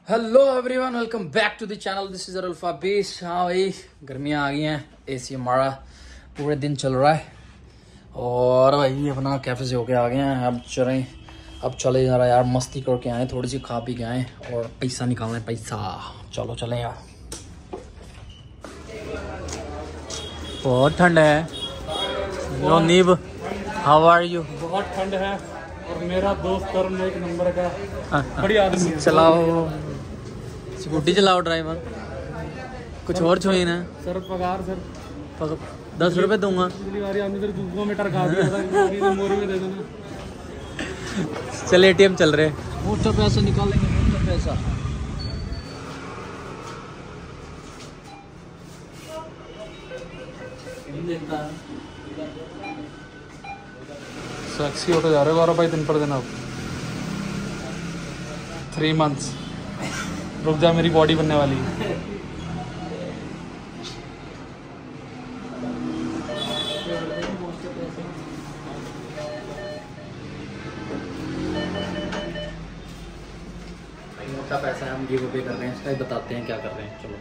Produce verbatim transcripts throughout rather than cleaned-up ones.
Hello everyone, welcome back to the channel. This is alpha beast. हाँ भाई, गर्मियाँ आ गई हैं, एसी हमारा पूरे दिन चल रहा है और भाई अपना कैफे से होके आ गए हैं। अब चले अब चले जा रहा है यार, मस्ती करके आए, थोड़ी सी खा पी के आए और पैसा निकालना है, पैसा। चलो चले यार। बहुत ठंड है। लो नीब, हाउ आर यू? बहुत ठंड है और मेरा दोस्त करण एक नंबर का बड़ी आदमी है। चलाओ स्कूटी, चलाओ ड्राइवर, कुछ और छुई ना सर पगार सर पक, दस रुपए दूंगा। पिछली बार हमने सर दूसरा मीटर खा दिया था, मोरी में दे देना। चल एटीएम चल रहे, मोटा पैसा निकालेंगे, मोटा पैसा। सेक्सी होते जा रहे हो गौरव भाई दिन पर दिन। अब थ्री मंथ्स रुक जा, मेरी बॉडी बनने वाली है। मोटा पैसा है, हम गिव अवे कर रहे हैं, इसका बताते हैं क्या कर रहे हैं। चलो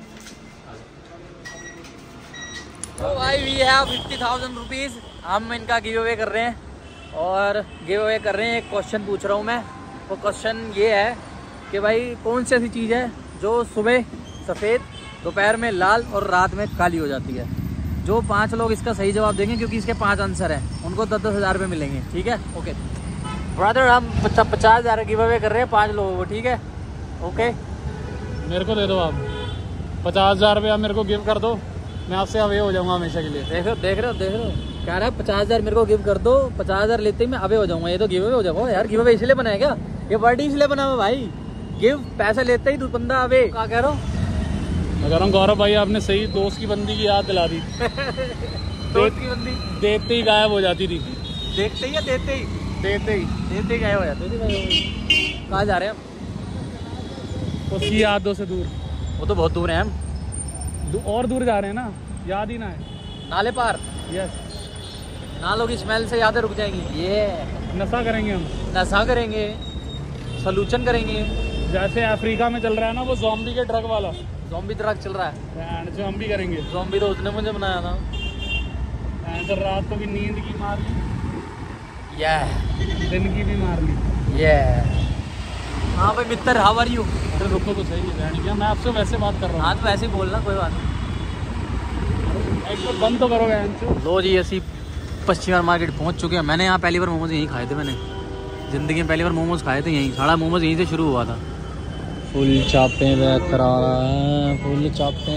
तो भाई we have fifty thousand rupees, हम इनका गिव अवे कर रहे हैं और गिव अवे कर रहे हैं। एक क्वेश्चन पूछ रहा हूँ मैं, वो क्वेश्चन ये है कि भाई कौन सी ऐसी चीज़ है जो सुबह सफ़ेद, दोपहर में लाल और रात में काली हो जाती है। जो पांच लोग इसका सही जवाब देंगे, क्योंकि इसके पांच आंसर हैं, उनको दस दस हज़ार रुपये मिलेंगे। ठीक है, ओके ब्रदर, हम पचास हज़ार गिव अवे कर रहे हैं पाँच लोगों को। ठीक है, ओके। मेरे को दे दो आप पचास हजार रुपये, आप मेरे को गिव कर दो, मैं आपसे अवे हो जाऊंगा हमेशा के लिए। देख रहे हो देख रहे हो देख रहे हो कह रहा है पचास हज़ार मेरे को गिव कर दो, पचास हज़ार लेते ही मैं अवे हो जाऊंगा। ये तो गिव अवे हो जाऊंगा यार। गिव अवे इसलिए बनाया क्या? ये वर्ड ही इसलिए बना हुआ भाई, गिव पैसे लेते ही बंदा अवे। क्या कह रहा हूँ? मैं कह रहा हूँ गौरव भाई आपने सही दोस्त की बंदी की याद दिला दी। दोस्त की बंदी देखते ही गायब हो जाती थी। देखते ही या देते ही? देते ही देते ही गायब हो जाते थे। कहाँ जा रहे हैं हम? उसकी यादों से दूर। वो तो बहुत दूर है हम, दू, और दूर जा रहे हैं ना, याद ही ना है। नाले पार। यस, नालों की स्मेल से यादें रुक जाएंगी। ये नशा करेंगे हम, नशा करेंगे, सलूचन करेंगे। जैसे अफ्रीका में चल रहा है ना वो ज़ॉम्बी के ड्रग वाला, ज़ॉम्बी ड्रग चल रहा है। जो हम भी करेंगे। ज़ॉम्बी तो उसने मुझे बनाया था। तो रात को भी नींद की मार ली, या दिन की भी मार ली। ये हाँ भाई मित्र, हाउ आर यू? अरे रुको तो सही है क्या, मैं आपसे वैसे बात कर रहा हूँ। हाँ तो वैसे ही बोलना, कोई बात नहीं। एक तो बंद तो करोगे। लो जी, ऐसी पश्चिमी मार्केट पहुंच चुके हैं। मैंने यहाँ पहली बार मोमोज यहीं खाए थे, मैंने ज़िंदगी में पहली बार मोमोज खाए थे यहीं। सारा मोमोज यहीं से शुरू हुआ था। फुल चापे बैक करा रहा है, फुल चापे।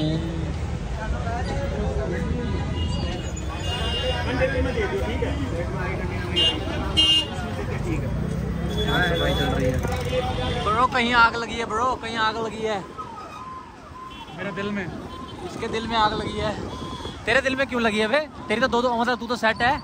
भाई चल रही है ब्रो, कहीं आग लगी है ब्रो, कहीं आग लगी है मेरे दिल में। इसके दिल में आग लगी है। तेरे दिल में क्यों लगी है बे? तेरी तो दो दो मतलब तू तो सेट है।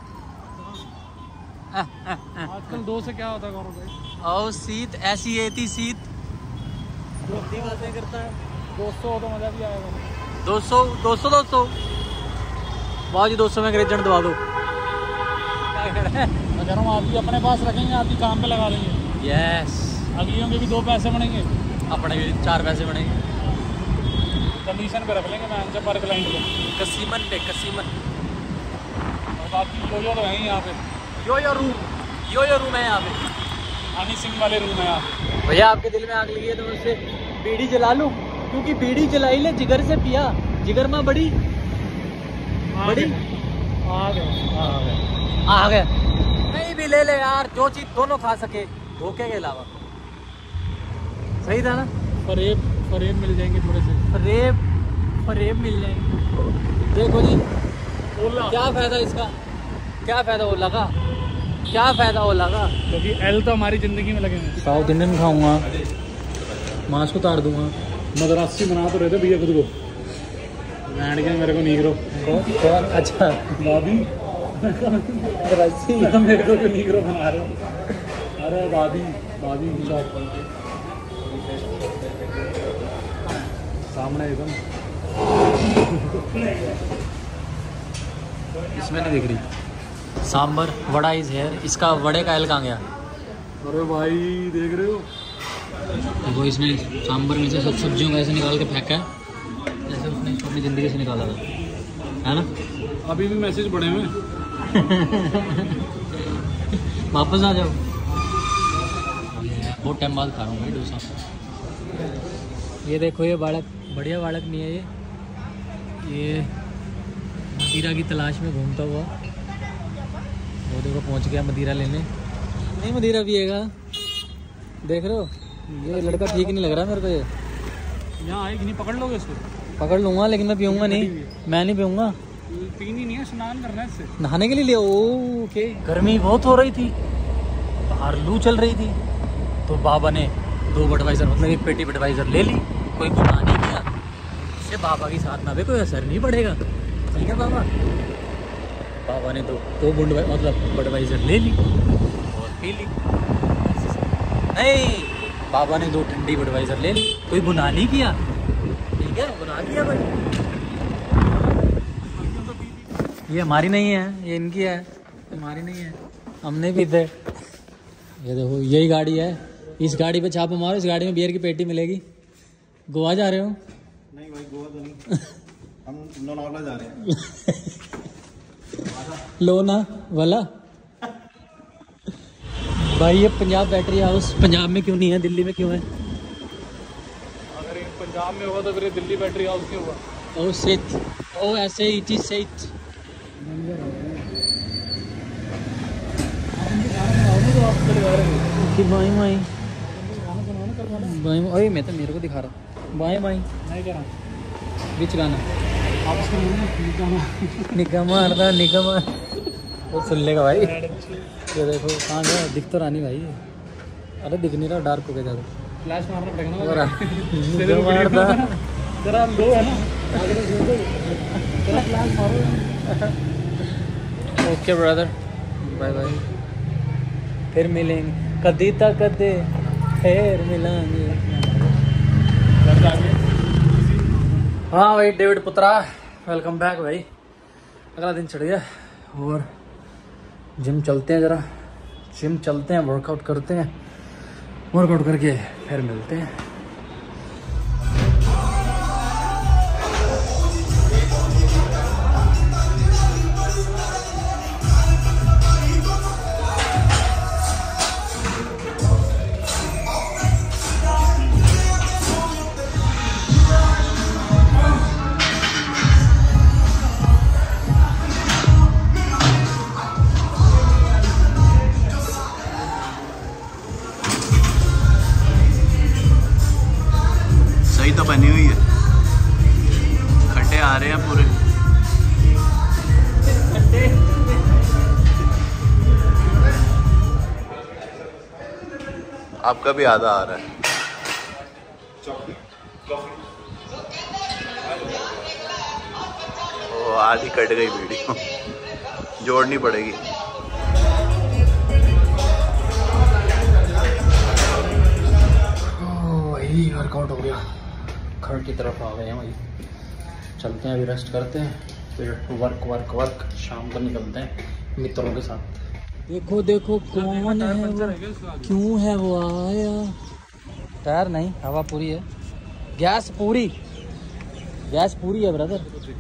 आजकल दो से क्या होता है गौरव भाई? ओ सीत ऐसी एती सीत दोस्ती बातें करता है। दोस्तों हो तो मजा भी आएगा। दो सौ दो सौ दो सौ वाह जी, दो सौ में ग्रेजुएट दबा दो। क्या कर रहे हैं? मैं कह रहा हूँ आप भी अपने पास रखेंगे, आप भी काम पे लगा देंगे। यस, अगलियों के भी दो पैसे बढ़ेंगे, अपने भी चार पैसे बनेंगे। कमीशन पे रख लेंगे मैं पर क्लाइंट को, कसीमन पे कसीमन। और बाकी जो जो है यहाँ पे यो यो रूम, यो यो रूम है यहाँ पे, हनी सिंह वाले रूम है यहाँ पे। भैया आपके दिल में आग लगी है तो मुझसे बीड़ी जला लूं, क्योंकि बीड़ी जलाई ले जिगर से पिया, जिगर माँ बड़ी बड़ी आ गए आ गए। नहीं भी ले ले यार, जो चीज दोनों खा सके धोखे के अलावा। सही था ना? फरेब फरेब मिल जाएंगे थोड़े से, फरेब फरेब मिल जाएंगे। देखो जी, ओला क्या फायदा इसका, क्या फायदा ओला का, क्या फायदा ओला का, क्योंकि एल तो हमारी जिंदगी में लगे हैं। साउथ इंडियन खाऊंगा, मांस उतार दूंगा। मदरासी बना तो रहे थे भैया खुद को, बैठ गया मेरे को नीग्रो। कौन? अच्छा भाभी मदरासी मेरे को क्यों नीग्रो बना रहे हो? अरे भाभी भाभी सामने एकदम इसमें नहीं दिख रही। सांबर वड़ा इज हेयर, इसका वड़े का एल कहाँ गया? अरे भाई देख रहे हो देखो इसने सांभर में से सब सब्जियों को ऐसे निकाल के फेंका है जैसे उसने अपनी ज़िंदगी से निकाला था, है ना। अभी भी मैसेज पड़े हुए वापस आ जाओ। बहुत टाइम बाद खा रहा हूँ भाई डोसा। ये देखो ये बालक, बढ़िया बालक नहीं है ये ये मदिरा की तलाश में घूमता हुआ। वो देखो पहुँच गया मदिरा लेने। नहीं मदिरा पिएगा, देख रहे हो। ये लड़का ठीक नहीं लग रहा मेरे को। ये यहाँ आएगी नहीं, पकड़ लोगे इसको? पकड़ लूँगा लेकिन मैं पीऊँगा नहीं, मैं नहीं पीऊँगा। पीनी नहीं है, स्नान करना है इससे। नहाने के लिए लिया। ओके। गर्मी बहुत हो रही थी, बाहर लू चल रही थी, तो बाबा ने दो बडवाइजर मतलब एक पेटी बडवाइजर ले ली। कोई गुनाह नहीं किया, इससे बाबा की साथ ना भी कोई असर नहीं पड़ेगा। ठीक है बाबा। बाबा ने दो दो बुंड मतलब बडवाइजर ले ली और पी ली। नहीं, बाबा ने दो ठंडी बडवाइजर ले ली, कोई गुनाह नहीं किया। ठीक है, गुनाह किया भाई। ये हमारी नहीं है, ये इनकी है, हमारी नहीं है, हमने पीते। ये देखो यही गाड़ी है, इस गाड़ी पे छापा मारो, इस गाड़ी में बियर की पेटी मिलेगी। गोवा जा रहे हो? नहीं भाई गोवा तो नहीं हम लोनावला जा रहे हैं। लोना वाला भाई। ये पंजाब बैटरी हाउस पंजाब में क्यों नहीं है, दिल्ली में क्यों है? अगर पंजाब में होगा तो फिर दिल्ली बैटरी हाउस क्यों हुआ? ओ सेट, ओ ऐसे it is set. Bye bye bye ओए मैं तो मेरे को दिखा रहा। बाई बाई नहीं करा बीच गाना आप उसको निका मारदा निका मार वो सुन लेगा भाई। ये देखो कहाँ गया, दिख तो रानी भाई। अरे दिख नहीं रहा, डार्क हो गया ज़्यादा। फ्लैश मारना पड़ेगा ना। निका मारदा तेरा दो है ना, तेरा फ्लैश मारो। ओके ब्रदर, बाय बाय, फिर मिलेंगे कदी तक कदे फिर मिलेंगे। हाँ भाई डेविड पुत्रा, वेलकम बैक भाई। अगला दिन चढ़ गया और जिम चलते हैं, ज़रा जिम चलते हैं, वर्कआउट करते हैं, वर्कआउट करके फिर मिलते हैं। तो बनी हुई है, खड्डे आ रहे हैं पूरे। आपका भी आधा आ रहा है। ओ आधी कट गई वीडियो, जोड़नी पड़ेगी। वही वर्कआउट हो गया, घर की तरफ आ गए हैं भाई। चलते हैं अभी, रेस्ट करते हैं, फिर वर्क वर्क वर्क शाम को निकलते हैं मित्रों के साथ। देखो देखो कौन है वो, क्यों है वो आया। टायर नहीं, हवा पूरी है, गैस पूरी, गैस पूरी है ब्रदर।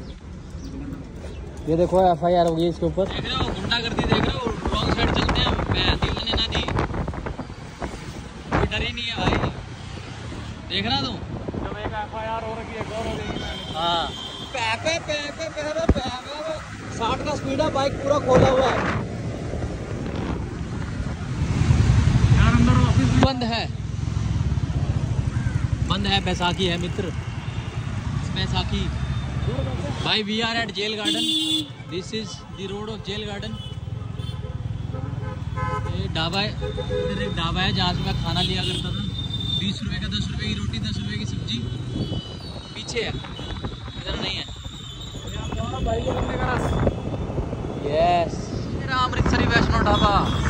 ये देखो एफ आई आर हो गई इसके ऊपर। देख रहे हो गुंडागर्दी, देख रहे हो, रॉन्ग साइड चलते हैं, दिल ने ना दी, कोई डर ही नहीं है भाई। देख रहा तू जब एक एफ आई आर हो रही है, गौर हो गई। हाँ पे पे पे पे पे पे साठ का स्पीड है, बाइक पूरा खोला हुआ है यार। अंदर ऑफिस बंद है, बंद है, बैसाखी है मित्र, बैसाखी भाई। We are at jail garden, this is the road of jail garden. ये ढाबा है, इधर एक ढाबा है जहाँ से मैं खाना लिया करता था। बीस रुपए का, दस रुपए की रोटी, दस रुपए की सब्जी। पीछे है, इधर नहीं है। यस, मेरा अमृतसरी वैष्णो ढाबा।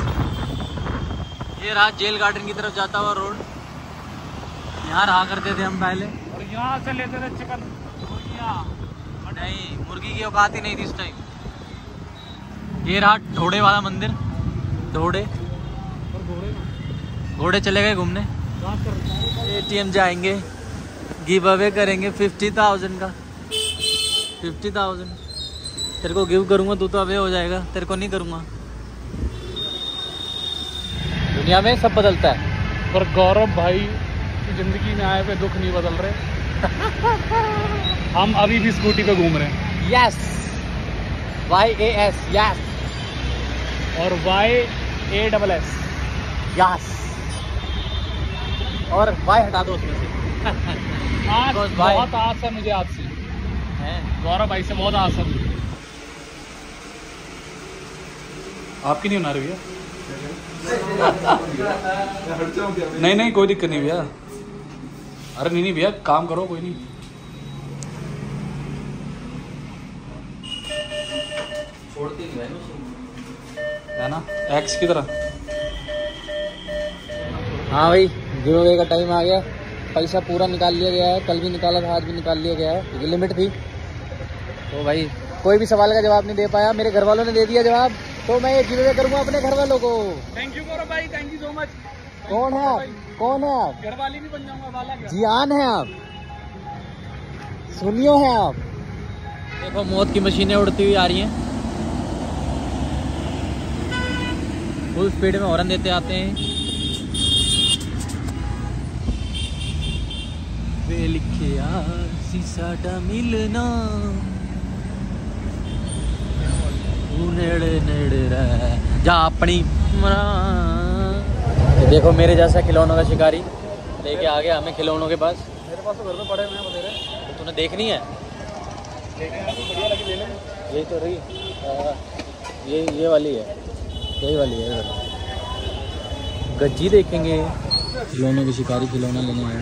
ये रहा जेल गार्डन की तरफ जाता हुआ रोड। यहाँ रहा करते थे हम पहले, और यहाँ से लेते थे चिकन मुर्गियाँ। नहीं, मुर्गी की औकात ही नहीं थी इस टाइम। ये रहा ढोड़े वाला मंदिर, ढोड़े, और घोड़े घोड़े चले गए घूमने। एटीएम जाएंगे, गिव अवे करेंगे फिफ्टी थाउजेंड का। फिफ्टी थाउजेंड तेरे को गिव करूँगा, तू तो अवे हो जाएगा, तेरे को नहीं करूँगा। दुनिया में सब बदलता है, पर गौरव भाई की जिंदगी में आए हुए दुख नहीं बदल रहे। हम अभी भी स्कूटी पे घूम रहे हैं। Yes, Y A S, yes, और Y A double S, yes, और वाई हटा दो उसमें से। आज Because why? बहुत आस है मुझे आज से, हैं? गौरव भाई से बहुत आस है मुझे। आपकी नहीं होना रही भैया? नहीं नहीं कोई दिक्कत नहीं भैया। अरे नहीं नहीं भैया, काम करो, कोई नहीं। छोड़ती नहीं है ना, एक्स की तरह। हाँ भाई, गिव अवे का टाइम आ गया। पैसा पूरा निकाल लिया गया है, कल भी निकाला था, आज भी निकाल लिया गया है, क्योंकि लिमिट थी। तो भाई कोई भी सवाल का जवाब नहीं दे पाया, मेरे घर वालों ने दे दिया जवाब, तो मैं ये गिव अवे करूँगा अपने घर वालों को। थैंक यू गौरव भाई, थैंक यू सो मच। कौन है आप? कौन है आप? घर वाली भी बन जाऊंगा वाला। जियान है आप, सुनियो है आप। देखो मौत की मशीनें उड़ती हुई आ रही हैं, फुल स्पीड में हॉर्न देते आते हैं। वे लिखे साडा मिलना नेड़े नेड़े रह जा अपनी मरा। देखो मेरे जैसा खिलौनों का शिकारी लेके आ गया हमें खिलौनों के पास। मेरे पास तो घर में पड़े हुए हैं बतेरे। तो तूने देखनी है? बढ़िया लगी ले ले। यही तो रही आ, ये ये वाली है, यही वाली है। गज्जी देखेंगे, खिलौनों के शिकारी खिलौना लेने आए।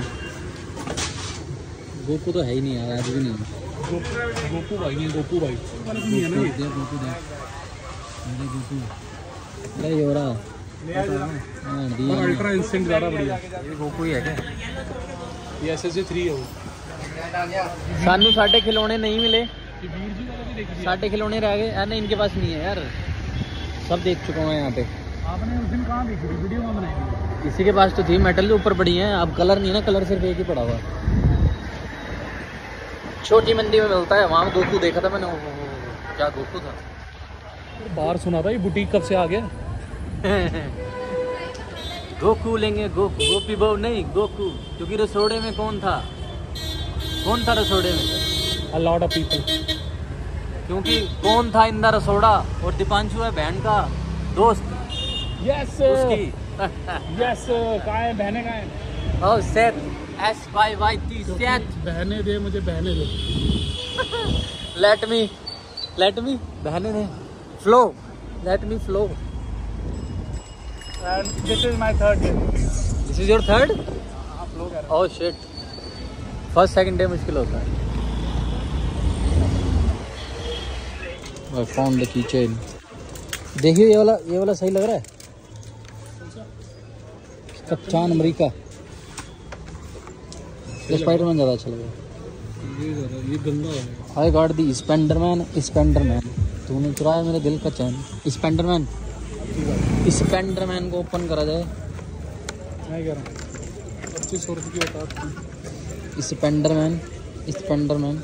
गोपू तो है ही नहीं यार, आज भी नहीं। गोपू भाई है, गोपू भाई। गोपू गोपू दे, अरे गोपू, अरे ये हो रहा हाँ दिया। अल्ट्रा इंस्टेंट ज़्यादा बढ़िया। ये गोपू ही है क्या? ये एस एस जी थ्री है वो। सानू साढ़े खिलौने नहीं मिले, ये वीर जी वाला भी देखिए। साढ़े खिलौने रह गए यार। नहीं इनके पास नहीं है यार, सब देख चुका हूँ मैं यहाँ पे। आपने उस दिन कहाँ देखी थी? वीडियो में बनाई? इसी के पास तो थी, मेटल के ऊपर पड़ी है। अब कलर नहीं है ना, कलर सिर्फ एक ही पड़ा हुआ। छोटी मंडी में मिलता है, वहाँ गोकू देखा था मैंने। क्या गोकू था? बाहर सुना था ये बुटीक कब से आ गया। गोकू लेंगे, गोकू, गोपी बहू नहीं गोकू, क्योंकि रसोड़े में कौन था? कौन था रसोड़े में? A lot of people। क्योंकि कौन था इन द रसोड़ा? और दीपांशु है बहन का दोस्त। यस उसकी यस, कहाँ है बहने? कहाँ है? और set S Y Y T set. बहने दे मुझे, बहने दे। लेट मी लेट मी बहने दे, flow, let me flow. And this is my third day। This is your third? हाँ, फ्लो कर रहा oh shit, first second day मुश्किल होता है। I found the keychain। देखिए ये वाला, ये वाला सही लग रहा है। कप्तान अमेरिका, ये स्पाइडरमैन ज़्यादा अच्छा लग रहा है। ये ज़रा, ये गंदा है। I got the spiderman, spiderman. तूने चुराया मेरे दिल का चैन। स्पेंडरमैन, स्पेंडरमैन को ओपन करा जाए। मैं कह रहा हूँ पच्चीस सौ रुपये की औकात। स्पेंडरमैन, स्पेंडरमैन,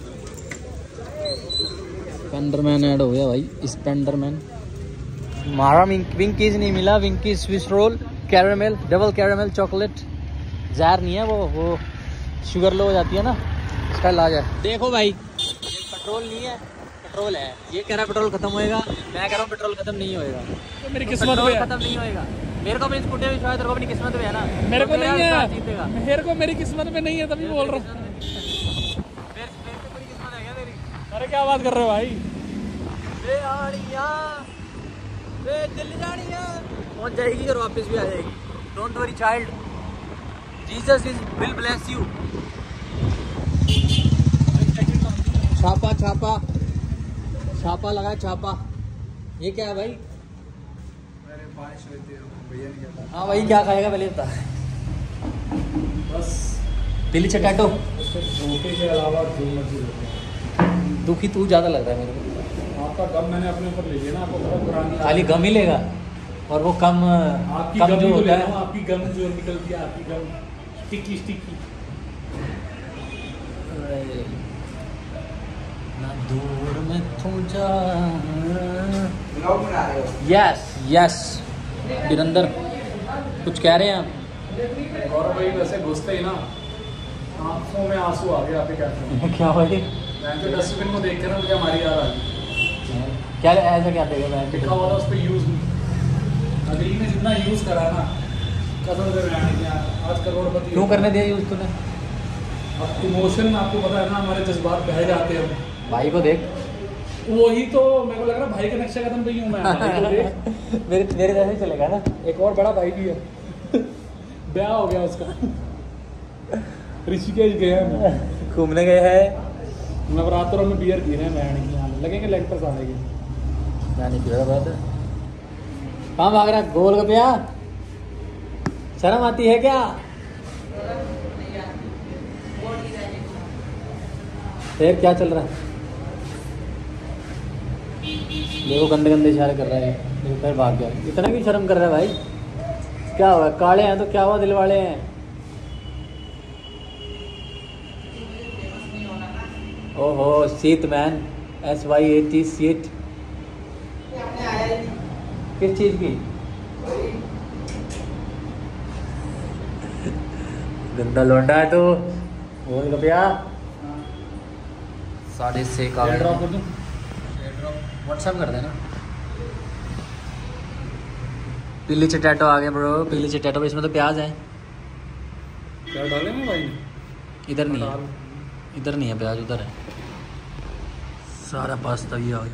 स्पेंडरमैन ऐड हो गया भाई। स्पेंडरमैन। हमारा विंकीज नहीं मिला। Winkies Swiss roll, caramel, double caramel chocolate. जहर नहीं है वो, वो शुगर लो हो जाती है ना, इसका इलाज है। देखो भाई, पेट्रोल नहीं है, पेट्रोल है। ये कह रहा है पेट्रोल खत्म होएगा, मैं कह रहा हूँ पेट्रोल खत्म नहीं होएगा। तो मेरी किस्मत में है। खत्म नहीं होएगा। मेरे को अपनी स्कूटी में विश्वास है, तेरे को अपनी किस्मत में है ना। मेरे को तो मेरा नहीं विश्वास है, जीतेगा। मेरे को मेरी किस्मत में नहीं है, तभी बोल रहा हूँ। मेरे मेरे से बड़ी किस्मत है क्या तेरी? अरे क्या बात कर रहे हो भाई? वे आड़िया, वे दिल जाड़िया पहुंच जाएगी और वापस भी आ जाएगी। Don't worry child, Jesus is will bless you. छापा छापा छापा लगा, छापा। ये क्या है भाई? हाँ भाई, क्या खाएगा पहले बता। बस दिल्ली चटाटो। धोखे के अलावा जो मर्जी। दुखी तू ज़्यादा लग रहा है मेरे को। आपका गम मैंने अपने ऊपर ले लिया ना, आपको बहुत पुरानी। खाली गम ही लेगा, और वो कम आपकी कम गम जो तो होता ले है। लो, आपकी गम जो निकलती है, आपकी गम स्टिकी स्टिकी ना दूर में तू जा। यस यस वीरेंद्र कुछ कह रहे हैं आप? गौरव भाई वैसे घुसते ही ना आंखों में आंसू आ गए। आप क्या करें? क्या भाई? मैं तो डस्टबिन को देख कर ना मुझे हमारी याद आ गई। क्या ऐसा क्या देगा? मैं लिखा हुआ था उस पर यूज अगली ने जितना यूज करा ना कसम से मैं नहीं आज करोड़पति। क्यों करने दिया यूज तूने? अब इमोशन आपको पता है ना हमारे जज्बात बह जाते हैं। भाई को देख। वही तो मेरे को लग रहा है भाई के नक्शे कदम पे ही हूँ मैं। भाई को देख मेरे मेरे जैसे चलेगा ना। एक और बड़ा भाई भी है ब्याह हो गया उसका ऋषिकेश गए हैं घूमने गए हैं। नवरात्रों में बियर पी रहे हैं बहन की। यहाँ लगेंगे लेग पर सालेंगे। मैं नहीं पी रहा बात। कहाँ भाग रहा? गोल गप्पिया शर्म आती है क्या? फिर क्या चल रहा है? देखो गंदे गंदे इशारे कर रहा है। देखो फिर भाग गया। इतना क्यों शर्म कर रहा है भाई? क्या हुआ? काले हैं तो क्या हुआ? दिल वाले हैं। ओहो seat man S Y A T seat. किस चीज की? गंदा लौंडा है तो। बोल गया साढ़े छः का ड्रॉप कर दूँ? व्हाट्सएप कर देना। पीली चटैटो आ गए ब्रो। पीली चटैटो इसमें तो प्याज है। क्या डाले में भाई? इधर नहीं है, इधर नहीं है प्याज, उधर है सारा पास्ता भी आ गया।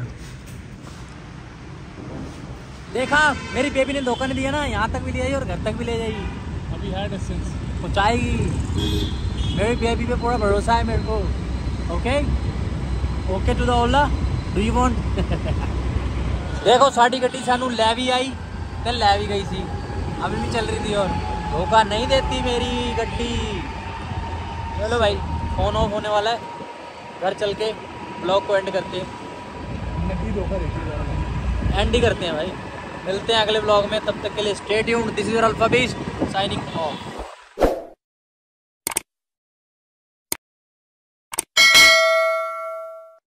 देखा मेरी बेबी ने धोखा नहीं दिया ना। यहाँ तक भी ले जाएगी और घर तक भी ले जाएगी। अभी है डिस्टेंस पहुँचाएगी। मेरी बेबी पे पूरा भरोसा है मेरे को। Okay okay to the Ola do you want? देखो साड़ी गड्डी सानू लै भी आई तो लै भी गई सी। अभी भी चल रही थी और धोखा नहीं देती मेरी गड्डी। चलो भाई फोन ऑफ होने वाला है। घर चल के ब्लॉग को एंड करते हैं। धोखा देती एंड ही करते हैं भाई। मिलते हैं अगले ब्लॉग में। तब तक के लिए stay tuned. This is your alpha beast signing of.